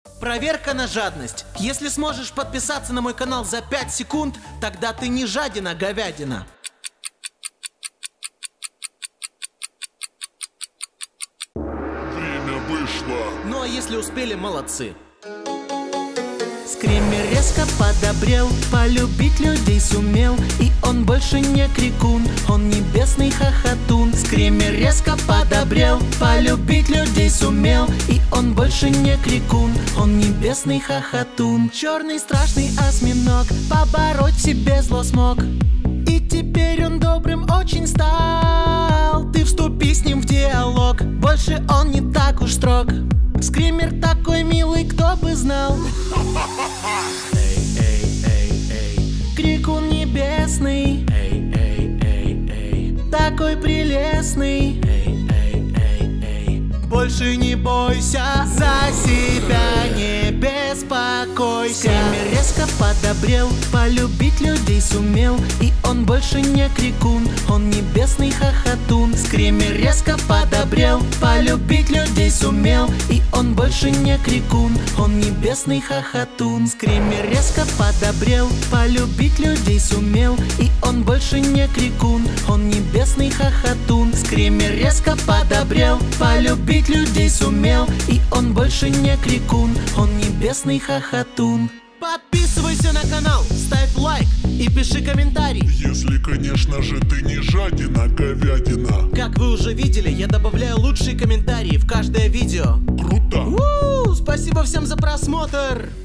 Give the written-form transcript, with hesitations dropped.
Проверка на жадность. Если сможешь подписаться на мой канал за 5 секунд, тогда ты не жадина, говядина. Время вышло. Ну а если успели, молодцы. Скример резко подобрел, полюбить людей сумел, и он больше не крикун, он небесный хохотун. Скример резко подобрел, полюбить людей сумел, и он больше не крикун, он небесный хохотун. Черный страшный осьминог побороть в себе зло смог, и теперь он добрым очень стал. Ты вступи с ним в диалог, больше он не так уж строг. Скример такой милый, кто бы знал. Эй, эй, эй, эй. Крикун небесный, Эй, эй, эй, эй. такой прелестный. Эй, эй, эй, эй. Больше не бойся, за себя не беспокойся. Скример резко подобрел, полюбить людей сумел, и он больше не крикун, он небесный хохотун. Скример резко подобрел, полюбить людей сумел, и он больше не крикун, он небесный хохотун. Скример резко подобрел, полюбить людей сумел, и он больше не крикун, он небесный хохотун. Скример резко подобрел, полюбить людей сумел, и он больше не крикун, он небесный хохотун. Подписывайся на канал, ставь лайк и пиши комментарий. Если, конечно же, ты не жадина, говядина. Как вы уже видели, я добавляю лучшие комментарии в каждое видео. Круто! Спасибо всем за просмотр!